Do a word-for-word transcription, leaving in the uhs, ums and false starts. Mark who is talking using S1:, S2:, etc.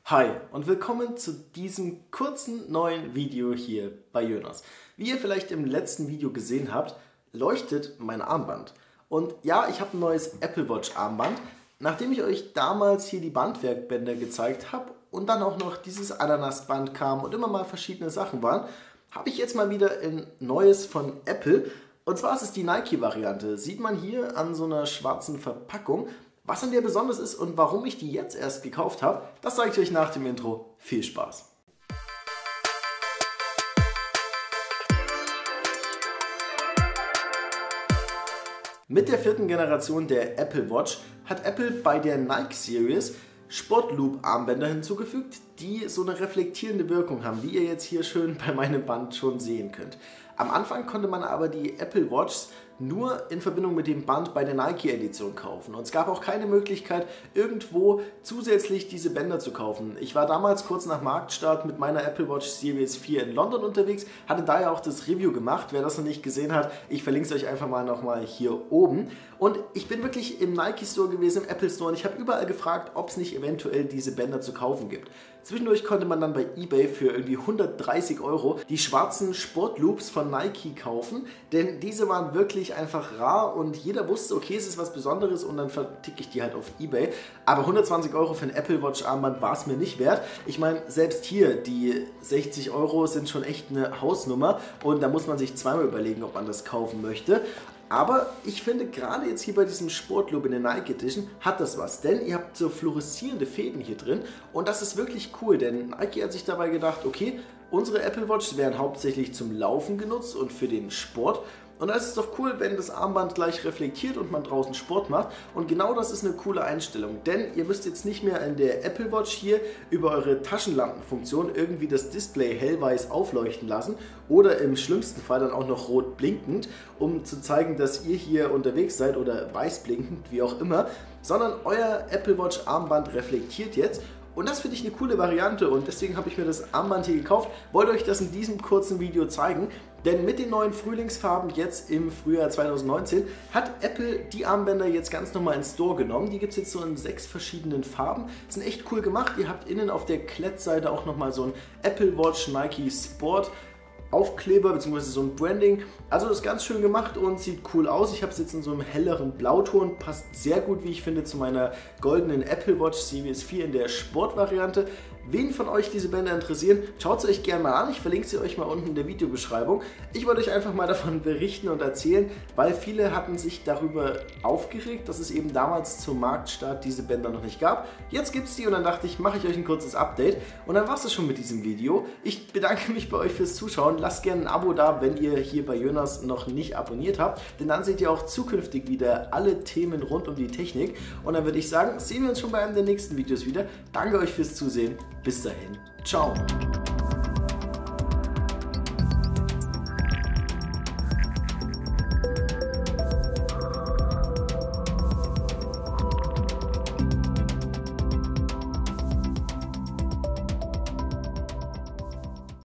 S1: Hi und willkommen zu diesem kurzen neuen Video hier bei Jonas. Wie ihr vielleicht im letzten Video gesehen habt, leuchtet mein Armband. Und ja, ich habe ein neues Apple Watch Armband. Nachdem ich euch damals hier die Bandwerkbänder gezeigt habe und dann auch noch dieses Ananasband kam und immer mal verschiedene Sachen waren, habe ich jetzt mal wieder ein neues von Apple. Und zwar ist es die Nike-Variante. Sieht man hier an so einer schwarzen Verpackung. Was an der besonders ist und warum ich die jetzt erst gekauft habe, das sage ich euch nach dem Intro. Viel Spaß! Mit der vierten Generation der Apple Watch hat Apple bei der Nike Series Sportloop-Armbänder hinzugefügt, die so eine reflektierende Wirkung haben, wie ihr jetzt hier schön bei meinem Band schon sehen könnt. Am Anfang konnte man aber die Apple Watch nur in Verbindung mit dem Band bei der Nike-Edition kaufen. Und es gab auch keine Möglichkeit, irgendwo zusätzlich diese Bänder zu kaufen. Ich war damals kurz nach Marktstart mit meiner Apple Watch Series vier in London unterwegs, hatte da ja auch das Review gemacht. Wer das noch nicht gesehen hat, ich verlinke es euch einfach mal nochmal hier oben. Und ich bin wirklich im Nike Store gewesen, im Apple Store, und ich habe überall gefragt, ob es nicht eventuell diese Bänder zu kaufen gibt. Zwischendurch konnte man dann bei eBay für irgendwie hundertdreißig Euro die schwarzen Sportloops von Nike kaufen, denn diese waren wirklich einfach rar und jeder wusste, okay, es ist was Besonderes, und dann verticke ich die halt auf eBay. Aber hundertzwanzig Euro für ein Apple Watch Armband war es mir nicht wert. Ich meine, selbst hier, die sechzig Euro sind schon echt eine Hausnummer, und da muss man sich zweimal überlegen, ob man das kaufen möchte. Aber ich finde, gerade jetzt hier bei diesem Sportloop in der Nike Edition hat das was, denn ihr habt so fluoreszierende Fäden hier drin, und das ist wirklich cool, denn Nike hat sich dabei gedacht, okay, unsere Apple Watch werden hauptsächlich zum Laufen genutzt und für den Sport. Und da ist es doch cool, wenn das Armband gleich reflektiert und man draußen Sport macht. Und genau das ist eine coole Einstellung, denn ihr müsst jetzt nicht mehr in der Apple Watch hier über eure Taschenlampenfunktion irgendwie das Display hellweiß aufleuchten lassen oder im schlimmsten Fall dann auch noch rot blinkend, um zu zeigen, dass ihr hier unterwegs seid, oder weiß blinkend, wie auch immer, sondern euer Apple Watch Armband reflektiert jetzt. Und das finde ich eine coole Variante, und deswegen habe ich mir das Armband hier gekauft. Wollte euch das in diesem kurzen Video zeigen, denn mit den neuen Frühlingsfarben jetzt im Frühjahr zweitausendneunzehn hat Apple die Armbänder jetzt ganz normal ins Store genommen. Die gibt es jetzt so in sechs verschiedenen Farben. Sind echt cool gemacht. Ihr habt innen auf der Klettseite auch nochmal so ein Apple Watch Nike Sport Aufkleber bzw. so ein Branding. Also das ist ganz schön gemacht und sieht cool aus. Ich habe es jetzt in so einem helleren Blauton. Passt sehr gut, wie ich finde, zu meiner goldenen Apple Watch Series vier in der Sportvariante. Wen von euch diese Bänder interessieren, schaut sie euch gerne mal an. Ich verlinke sie euch mal unten in der Videobeschreibung. Ich wollte euch einfach mal davon berichten und erzählen, weil viele hatten sich darüber aufgeregt, dass es eben damals zum Marktstart diese Bänder noch nicht gab. Jetzt gibt es die, und dann dachte ich, mache ich euch ein kurzes Update. Und dann war es schon mit diesem Video. Ich bedanke mich bei euch fürs Zuschauen. Lasst gerne ein Abo da, wenn ihr hier bei Jonas noch nicht abonniert habt, denn dann seht ihr auch zukünftig wieder alle Themen rund um die Technik. Und dann würde ich sagen, sehen wir uns schon bei einem der nächsten Videos wieder. Danke euch fürs Zusehen. Bis dahin. Ciao.